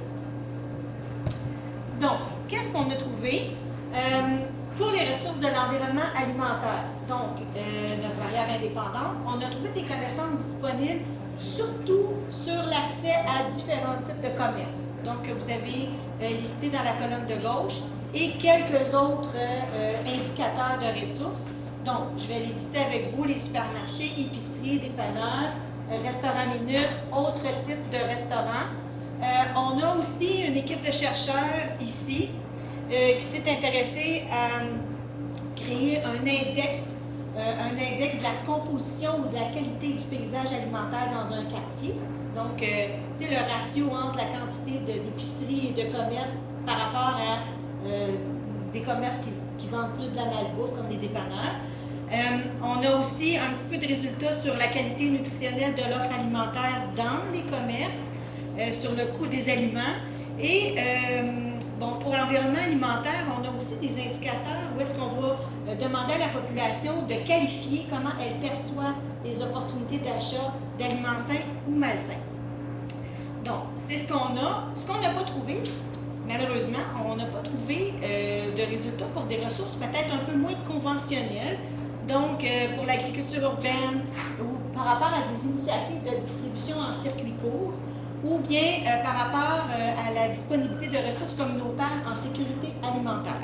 Donc, qu'est-ce qu'on a trouvé? Euh, pour les ressources de l'environnement alimentaire, donc euh, notre variable indépendante, on a trouvé des connaissances disponibles surtout sur l'accès à différents types de commerces. Donc, vous avez euh, listé dans la colonne de gauche et quelques autres euh, indicateurs de ressources. Donc, je vais les lister avec vous, les supermarchés, épiceries, dépanneurs, euh, restaurants minutes, autres types de restaurants. Euh, on a aussi une équipe de chercheurs ici euh, qui s'est intéressée à créer un index, euh, un index de la composition ou de la qualité du paysage alimentaire dans un quartier. Donc, euh, tu sais, le ratio entre la quantité d'épiceries et de commerces par rapport à euh, des commerces qui, qui vendent plus de la malbouffe, comme des dépanneurs. Euh, on a aussi un petit peu de résultats sur la qualité nutritionnelle de l'offre alimentaire dans les commerces. Euh, sur le coût des aliments. Et euh, bon, pour l'environnement alimentaire, on a aussi des indicateurs où est-ce qu'on va euh, demander à la population de qualifier comment elle perçoit les opportunités d'achat d'aliments sains ou malsains. Donc, c'est ce qu'on a. Ce qu'on n'a pas trouvé, malheureusement, on n'a pas trouvé euh, de résultats pour des ressources peut-être un peu moins conventionnelles. Donc, euh, pour l'agriculture urbaine ou par rapport à des initiatives de distribution en circuit court, ou bien euh, par rapport euh, à la disponibilité de ressources communautaires en sécurité alimentaire.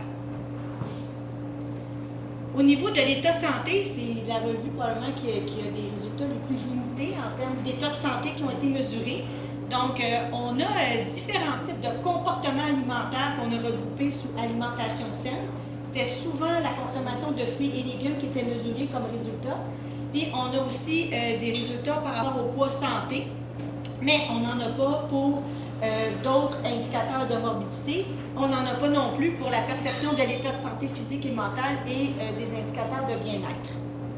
Au niveau de l'état de santé, c'est la revue probablement qui a, qui a des résultats les plus limités en termes d'état de santé qui ont été mesurés. Donc, euh, on a euh, différents types de comportements alimentaires qu'on a regroupés sous alimentation saine. C'était souvent la consommation de fruits et légumes qui était mesurée comme résultat. Puis, on a aussi euh, des résultats par rapport au poids santé. Mais on n'en a pas pour euh, d'autres indicateurs de morbidité. On n'en a pas non plus pour la perception de l'état de santé physique et mentale et euh, des indicateurs de bien-être.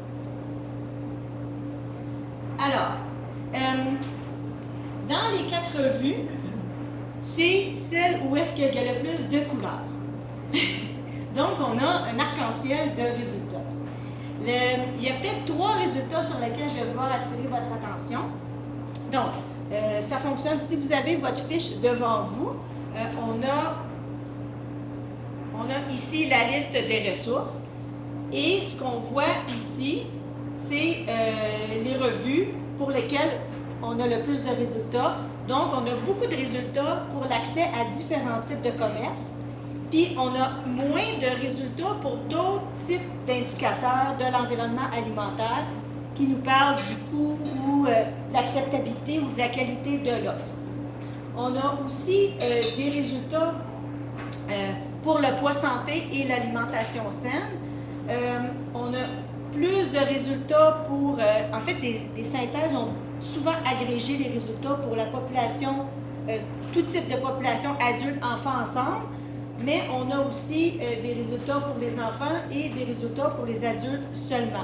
Alors, euh, dans les quatre revues, c'est celle où est-ce qu'il y a le plus de couleurs. Donc, on a un arc-en-ciel de résultats. Le, il y a peut-être trois résultats sur lesquels je vais vouloir attirer votre attention. Donc, Euh, ça fonctionne. Si vous avez votre fiche devant vous, euh, on, a, on a ici la liste des ressources. Et ce qu'on voit ici, c'est euh, les revues pour lesquelles on a le plus de résultats. Donc, on a beaucoup de résultats pour l'accès à différents types de commerces. Puis, on a moins de résultats pour d'autres types d'indicateurs de l'environnement alimentaire qui nous parle du coût ou euh, de l'acceptabilité ou de la qualité de l'offre. On a aussi euh, des résultats euh, pour le poids santé et l'alimentation saine. Euh, on a plus de résultats pour... Euh, en fait, des, des synthèses ont souvent agrégé les résultats pour la population, euh, tout type de population, adultes, enfants ensemble, mais on a aussi euh, des résultats pour les enfants et des résultats pour les adultes seulement.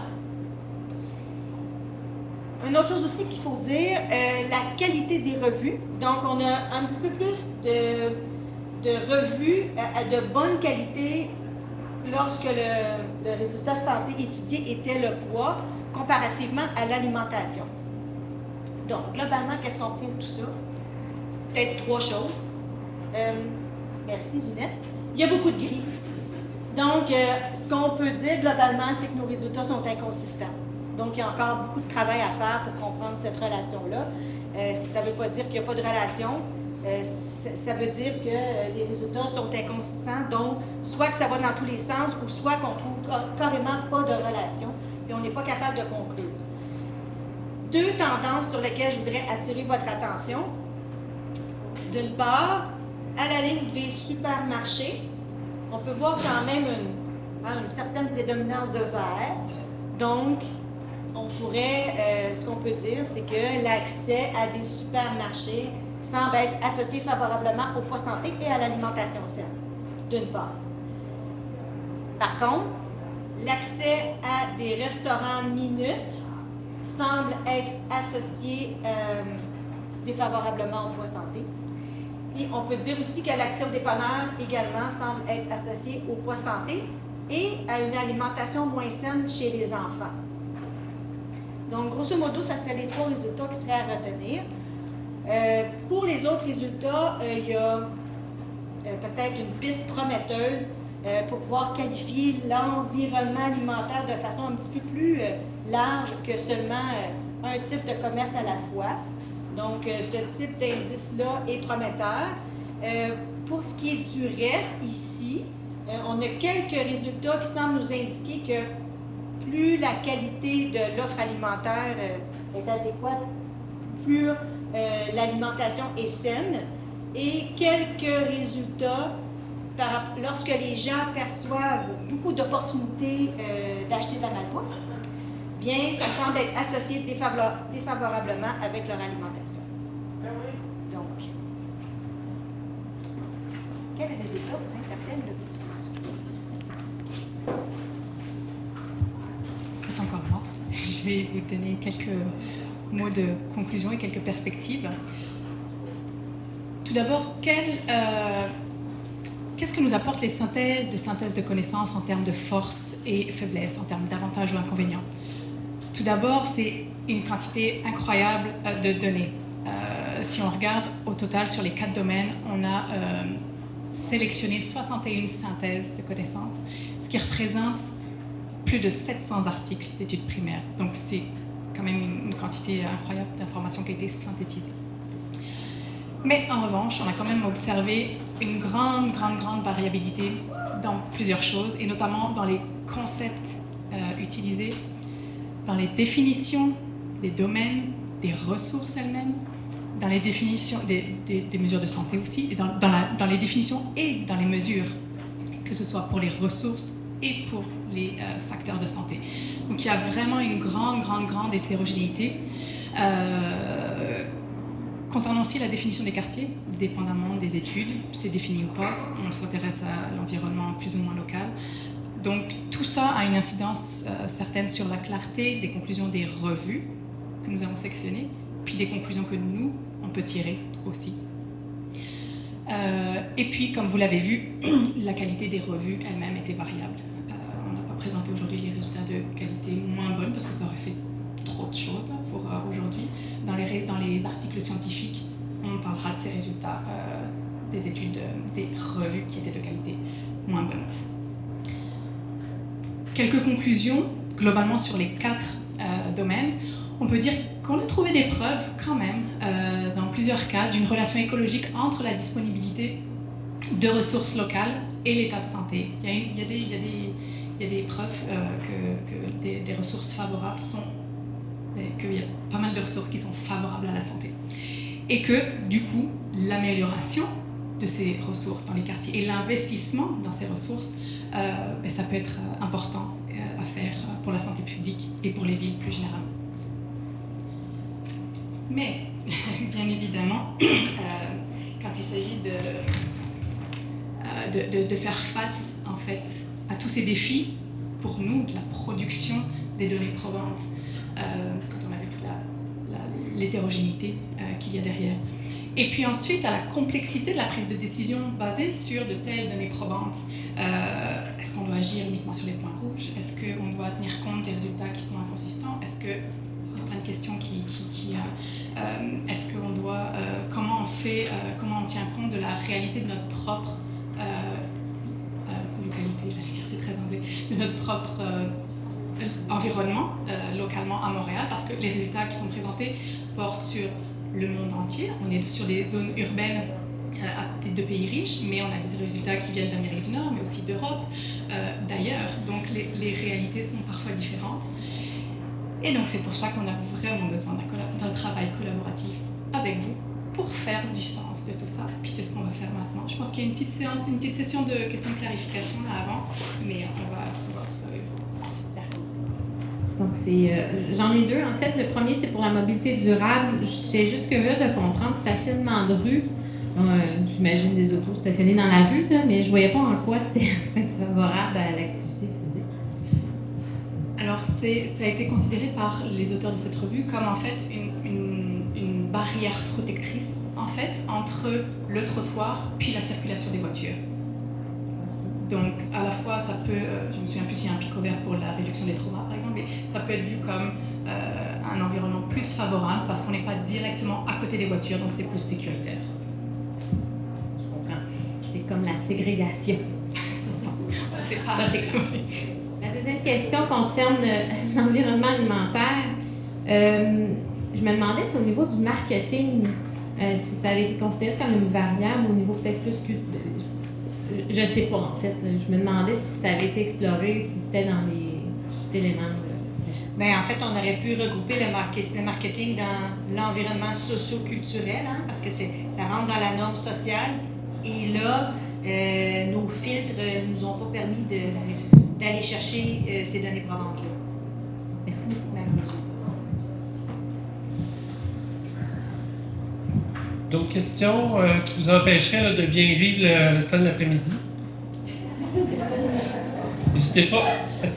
Une autre chose aussi qu'il faut dire, euh, la qualité des revues. Donc, on a un petit peu plus de, de revues à, de bonne qualité lorsque le, le résultat de santé étudié était le poids, comparativement à l'alimentation. Donc, globalement, qu'est-ce qu'on retient de tout ça? Peut-être trois choses. Euh, merci, Ginette. Il y a beaucoup de gris. Donc, euh, ce qu'on peut dire globalement, c'est que nos résultats sont inconsistants. Donc, il y a encore beaucoup de travail à faire pour comprendre cette relation-là. Euh, ça ne veut pas dire qu'il n'y a pas de relation. Euh, ça veut dire que les résultats sont inconsistants. Donc, soit que ça va dans tous les sens, ou soit qu'on trouve carrément pas de relation et on n'est pas capable de conclure. Deux tendances sur lesquelles je voudrais attirer votre attention. D'une part, à la ligne des supermarchés, on peut voir quand même une, une certaine prédominance de vert. Donc, on pourrait, euh, ce qu'on peut dire, c'est que l'accès à des supermarchés semble être associé favorablement au poids santé et à l'alimentation saine, d'une part. Par contre, l'accès à des restaurants minutes semble être associé euh, défavorablement au poids santé. Puis on peut dire aussi que l'accès au dépanneur également semble être associé au poids santé et à une alimentation moins saine chez les enfants. Donc, grosso modo, ça serait les trois résultats qui seraient à retenir. Euh, pour les autres résultats, euh, il y a euh, peut-être une piste prometteuse euh, pour pouvoir qualifier l'environnement alimentaire de façon un petit peu plus euh, large que seulement euh, un type de commerce à la fois. Donc, euh, ce type d'indice-là est prometteur. Euh, pour ce qui est du reste, ici, euh, on a quelques résultats qui semblent nous indiquer que plus la qualité de l'offre alimentaire euh, est adéquate, plus euh, l'alimentation est saine. Et quelques résultats, par, lorsque les gens perçoivent beaucoup d'opportunités euh, d'acheter de la malbouffe, bien, ça semble être associé défavor défavorablement avec leur alimentation. Donc, quel résultat vous interpelle le plus?
C'est encore moi. Je vais vous donner quelques mots de conclusion et quelques perspectives. Tout d'abord, quel, euh, qu'est-ce que nous apportent les synthèses de synthèse de connaissances en termes de force et faiblesse, en termes d'avantages ou inconvénients? Tout d'abord, c'est une quantité incroyable de données. Euh, si on regarde au total sur les quatre domaines, on a euh, sélectionné soixante et une synthèses de connaissances, ce qui représente plus de sept cents articles d'études primaires. Donc c'est quand même une, une quantité incroyable d'informations qui a été synthétisée. Mais en revanche, on a quand même observé une grande, grande, grande variabilité dans plusieurs choses, et notamment dans les concepts euh, utilisés, dans les définitions des domaines, des ressources elles-mêmes, dans les définitions des, des, des mesures de santé aussi, et dans, dans, la, dans les définitions et dans les mesures, que ce soit pour les ressources et pour les euh, facteurs de santé. Donc il y a vraiment une grande, grande, grande hétérogénéité. Euh, concernant aussi la définition des quartiers, dépendamment des études, c'est défini ou pas, on s'intéresse à l'environnement plus ou moins local. Donc tout ça a une incidence euh, certaine sur la clarté des conclusions des revues que nous avons sélectionnées, puis des conclusions que nous, on peut tirer aussi. Euh, et puis, comme vous l'avez vu, la qualité des revues elle-même était variable. Euh, on n'a pas présenté aujourd'hui les résultats de qualité moins bonne parce que ça aurait fait trop de choses là, pour euh, aujourd'hui. Dans les, dans les articles scientifiques, on parlera de ces résultats euh, des études, euh, des revues qui étaient de qualité moins bonne. Quelques conclusions, globalement sur les quatre euh, domaines. On peut dire qu'on a trouvé des preuves, quand même, euh, dans plusieurs cas, d'une relation écologique entre la disponibilité de ressources locales et l'état de santé. Il y a, une, il y a, des, il y a, des, il y a des preuves euh, que, que des, des ressources favorables sont, qu'il y a pas mal de ressources qui sont favorables à la santé. Et que, du coup, l'amélioration de ces ressources dans les quartiers et l'investissement dans ces ressources, euh, ben, ça peut être important euh, à faire pour la santé publique et pour les villes plus généralement. Mais, bien évidemment, euh, quand il s'agit de, euh, de, de, de faire face, en fait, à tous ces défis, pour nous, de la production des données probantes, euh, quand on a vu l'hétérogénéité euh, qu'il y a derrière. Et puis ensuite, à la complexité de la prise de décision basée sur de telles données probantes. Euh, Est-ce qu'on doit agir uniquement sur les points rouges? Est-ce qu'on doit tenir compte des résultats qui sont inconsistants? Est-ce que il y a plein de questions qui... qui, qui euh, euh, Est-ce qu'on doit... Euh, comment on fait... Euh, comment on tient compte de la réalité de notre propre... Euh, euh, localité, j'allais dire, c'est très anglais. De notre propre... Euh, environnement, euh, localement à Montréal, parce que les résultats qui sont présentés portent sur le monde entier. On est sur des zones urbaines euh, de pays riches, mais on a des résultats qui viennent d'Amérique du Nord, mais aussi d'Europe, euh, d'ailleurs. Donc les, les réalités sont parfois différentes. Et donc c'est pour ça qu'on a vraiment besoin d'un travail collaboratif avec vous pour faire du sens de tout ça. Puis c'est ce qu'on va faire maintenant. Je pense qu'il y a une petite séance, une petite session de questions de clarification là avant, mais on va voir tout ça avec vous. Merci.
Donc, c'est, euh, j'en ai deux, en fait. Le premier, c'est pour la mobilité durable. J'étais juste curieuse de comprendre stationnement de rue. Euh, j'imagine des autos stationnées dans la rue, là, mais je ne voyais pas en quoi c'était en fait, favorable à l'activité physique.
Alors, c'est, ça a été considéré par les auteurs de cette revue comme en fait une, une, une barrière protectrice en fait, entre le trottoir puis la circulation des voitures. Donc, à la fois, ça peut, euh, je me souviens plus s'il y a un pic vert pour la réduction des traumas, par exemple, mais ça peut être vu comme euh, un environnement plus favorable parce qu'on n'est pas directement à côté des voitures, donc c'est plus sécuritaire.
Je comprends. C'est comme la ségrégation.
C'est pas
c'est comme... La deuxième question concerne l'environnement alimentaire. Euh, je me demandais si au niveau du marketing, euh, si ça avait été considéré comme une variable au niveau peut-être plus que... Je ne sais pas, en fait. Je me demandais si ça avait été exploré, si c'était dans les éléments.
Bien, en fait, on aurait pu regrouper le, market, le marketing dans l'environnement socio-culturel, hein, parce que c'est, ça rentre dans la norme sociale. Et là, euh, nos filtres ne nous ont pas permis de, d'aller chercher euh, ces données probantes-là.
Merci.
Malheureusement.
D'autres questions euh, qui vous empêcheraient là, de bien vivre le restant de l'après-midi? N'hésitez pas.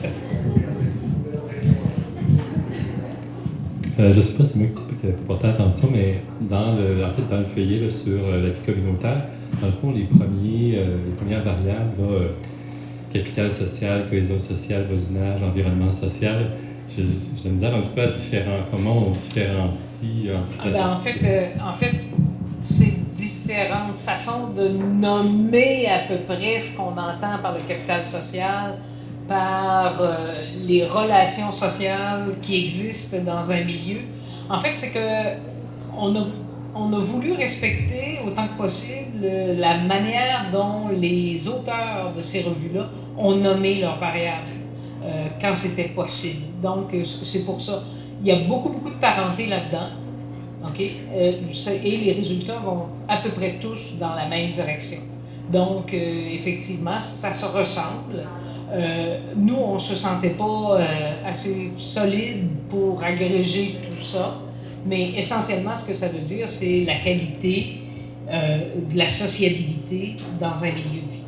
euh, je ne sais pas si moi qui ai porté attention, mais dans le, en fait, dans le feuillet là, sur euh, la vie communautaire, dans le fond, les, premiers, euh, les premières variables, là, euh, capital social, cohésion sociale, voisinage, environnement social, je, je, je me disais un petit peu à différents, comment on différencie entre
ah ben, en fait, euh, en fait c'est différentes façons de nommer à peu près ce qu'on entend par le capital social, par euh, les relations sociales qui existent dans un milieu. En fait, c'est que on a, on a voulu respecter autant que possible la manière dont les auteurs de ces revues-là ont nommé leurs variables euh, quand c'était possible. Donc, c'est pour ça. Il y a beaucoup, beaucoup de parenté là-dedans. Okay? Euh, et les résultats vont à peu près tous dans la même direction. Donc, euh, effectivement, ça se ressemble. Euh, nous, on ne se sentait pas euh, assez solide pour agréger tout ça, mais essentiellement, ce que ça veut dire, c'est la qualité euh, de la sociabilité dans un milieu de vie.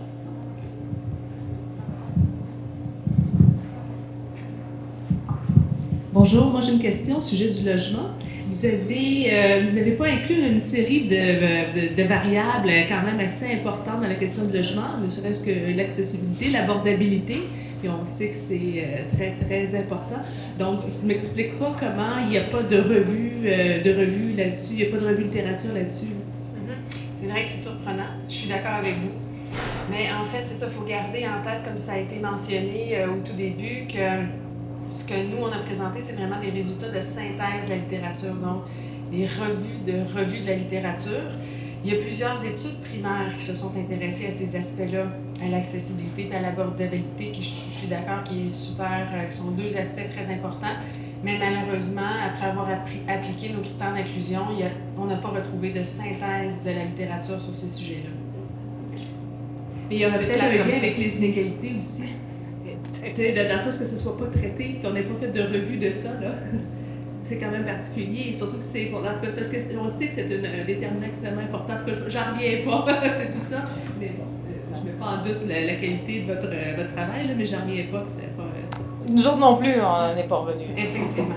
Bonjour, moi j'ai une question au sujet du logement. Vous avez, euh, vous n'avez pas inclus une série de, de, de variables quand même assez importantes dans la question du logement, ne serait-ce que l'accessibilité, l'abordabilité, et on sait que c'est euh, très, très important. Donc, je ne m'explique pas comment il n'y a pas de revue, euh, de revue là-dessus, il n'y a pas de revue littérature là-dessus.
Mm-hmm. C'est vrai que c'est surprenant, je suis d'accord avec vous. Mais en fait, c'est ça, il faut garder en tête, comme ça a été mentionné euh, au tout début, que ce que nous, on a présenté, c'est vraiment des résultats de synthèse de la littérature, donc les revues de revues de la littérature. Il y a plusieurs études primaires qui se sont intéressées à ces aspects-là, à l'accessibilité et à l'abordabilité, qui, je suis d'accord, qui est super, qui sont deux aspects très importants. Mais malheureusement, après avoir appris, appliqué nos critères d'inclusion, il y a, on n'a pas retrouvé de synthèse de la littérature sur ces sujets-là.
Mais il y aurait peut-être un lien avec les inégalités aussi. Tu sais, dans le sens que ce ne soit pas traité, qu'on n'ait pas fait de revue de ça, là. C'est quand même particulier, surtout que c'est pour l'entreprise, parce qu'on sait que c'est un déterminant extrêmement important. En tout cas, j'en reviens pas, c'est tout ça. Mais bon, je ne mets pas en doute la, la qualité de votre, votre travail, là, mais j'en reviens pas que c'est pas sorti.
Nous autres non plus, on n'est pas revenus.
Effectivement.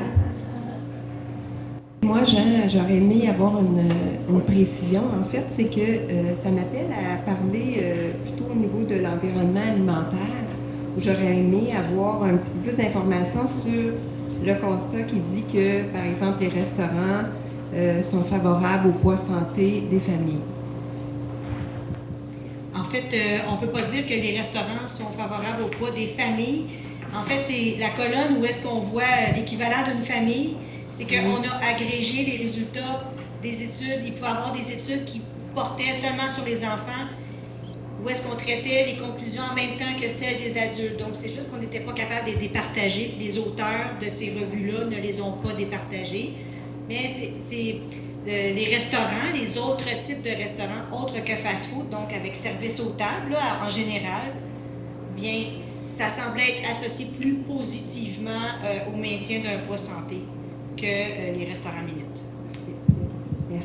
Moi, j'aurais aimé avoir une, une précision, en fait, c'est que euh, ça m'appelle à parler euh, plutôt au niveau de l'environnement alimentaire, où j'aurais aimé avoir un petit peu plus d'informations sur le constat qui dit que, par exemple, les restaurants euh, sont favorables au poids santé des familles.
En fait, euh, on ne peut pas dire que les restaurants sont favorables au poids des familles. En fait, c'est la colonne où est-ce qu'on voit l'équivalent d'une famille. C'est qu'on a agrégé les résultats des études. Il pouvait y avoir des études qui portaient seulement sur les enfants, où est-ce qu'on traitait les conclusions en même temps que celles des adultes. Donc, c'est juste qu'on n'était pas capable de les départager. Les auteurs de ces revues-là ne les ont pas départagées. Mais c'est euh, les restaurants, les autres types de restaurants, autres que fast-food, donc avec service aux tables, là, en général, bien, ça semblait être associé plus positivement euh, au maintien d'un poids santé que euh, les restaurants minutes.
Merci.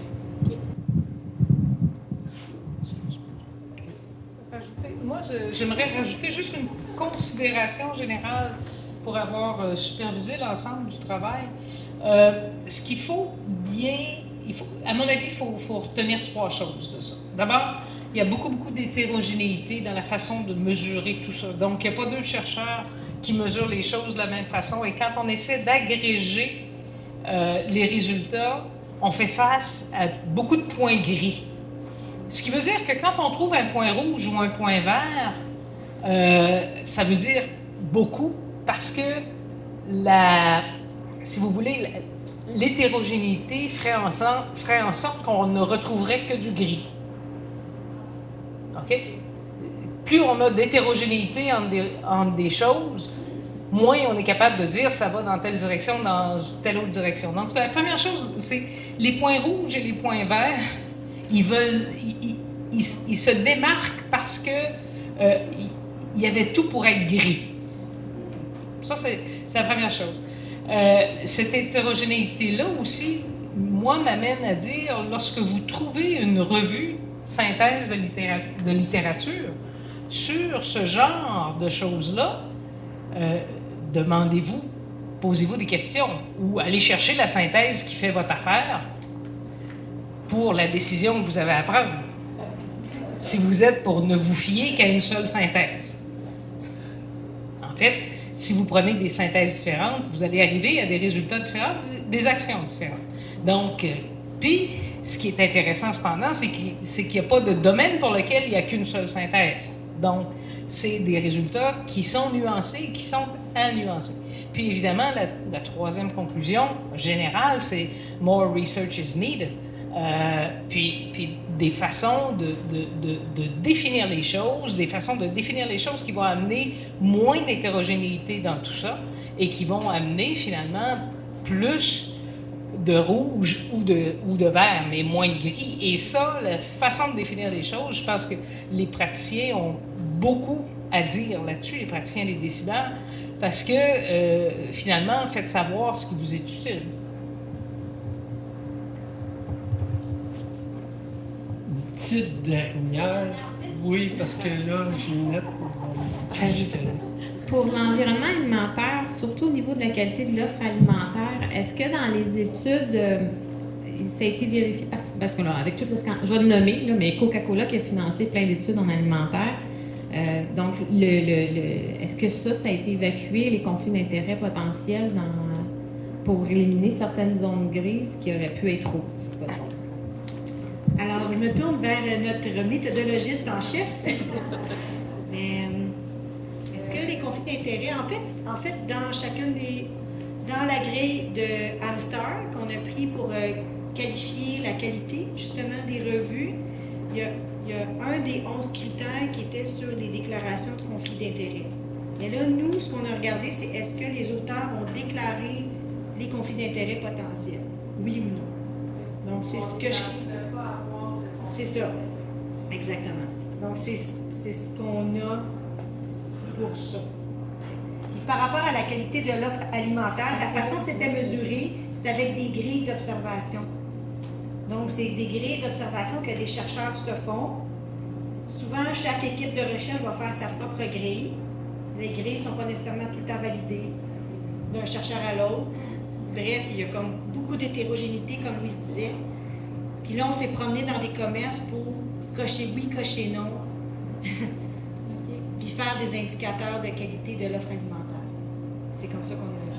Rajouter- Moi, je- j'aimerais rajouter juste une considération générale pour avoir euh, supervisé l'ensemble du travail. Euh, ce qu'il faut bien, il faut, à mon avis, il faut, faut retenir trois choses de ça. D'abord, il y a beaucoup, beaucoup d'hétérogénéité dans la façon de mesurer tout ça. Donc, il n'y a pas deux chercheurs qui mesurent les choses de la même façon. Et quand on essaie d'agréger euh, les résultats, on fait face à beaucoup de points gris. Ce qui veut dire que quand on trouve un point rouge ou un point vert, euh, ça veut dire beaucoup parce que, la, si vous voulez, l'hétérogénéité ferait en sorte, ferait en sorte qu'on ne retrouverait que du gris. OK? Plus on a d'hétérogénéité entre des, entre des choses, moins on est capable de dire ça va dans telle direction, dans telle autre direction. Donc, la première chose, c'est les points rouges et les points verts, ils veulent, ils, ils, ils, ils se démarquent parce que euh, il y avait tout pour être gris. Ça, c'est la première chose. Euh, cette hétérogénéité-là aussi, moi, m'amène à dire, lorsque vous trouvez une revue synthèse de, littéra de littérature sur ce genre de choses-là, euh, demandez-vous, posez-vous des questions ou allez chercher la synthèse qui fait votre affaire pour la décision que vous avez à prendre. Si vous êtes pour ne vous fier qu'à une seule synthèse. En fait, si vous prenez des synthèses différentes, vous allez arriver à des résultats différents, des actions différentes. Donc, euh, puis, ce qui est intéressant cependant, c'est qu'il n'y a pas de domaine pour lequel il n'y a qu'une seule synthèse. Donc, c'est des résultats qui sont nuancés et qui sont à nuancer. Puis évidemment, la, la troisième conclusion générale, c'est « more research is needed ». Euh, puis, puis des façons de, de, de, de définir les choses, des façons de définir les choses qui vont amener moins d'hétérogénéité dans tout ça et qui vont amener finalement plus de rouge ou de, ou de vert, mais moins de gris. Et ça, la façon de définir les choses, je pense que les praticiens ont beaucoup à dire là-dessus, les praticiens et les décideurs, parce que euh, finalement, faites savoir ce qui vous est utile.
Petite dernière, oui, parce que là, Ginette va ajouter.
Pour l'environnement alimentaire, surtout au niveau de la qualité de l'offre alimentaire, est-ce que dans les études, euh, ça a été vérifié, par, parce que là, avec tout le scandale, je vais le nommer, là, mais Coca-Cola qui a financé plein d'études en alimentaire, euh, donc le, le, le, est-ce que ça, ça a été évacué, les conflits d'intérêts potentiels dans, pour éliminer certaines zones grises qui auraient pu être rouges?
Alors, je me tourne vers notre méthodologiste en chef. Mais, est-ce que les conflits d'intérêts, en fait, en fait, dans chacune des, dans la grille de Amstar qu'on a pris pour euh, qualifier la qualité justement des revues, il y a, il y a un des onze critères qui était sur les déclarations de conflits d'intérêts. Mais là, nous, ce qu'on a regardé, c'est est-ce que les auteurs ont déclaré les conflits d'intérêts potentiels, oui ou non. Donc, c'est ce que je... C'est ça, exactement. Donc, c'est ce qu'on a pour ça. Et par rapport à la qualité de l'offre alimentaire, la façon que c'était mesuré, c'est avec des grilles d'observation. Donc, c'est des grilles d'observation que les chercheurs se font. Souvent, chaque équipe de recherche va faire sa propre grille. Les grilles ne sont pas nécessairement tout le temps validées d'un chercheur à l'autre. Bref, il y a comme beaucoup d'hétérogénéité, comme Louise disait. Puis là, on s'est promené dans des commerces pour cocher oui, cocher non, puis faire des indicateurs de qualité de l'offre alimentaire. C'est comme ça qu'on a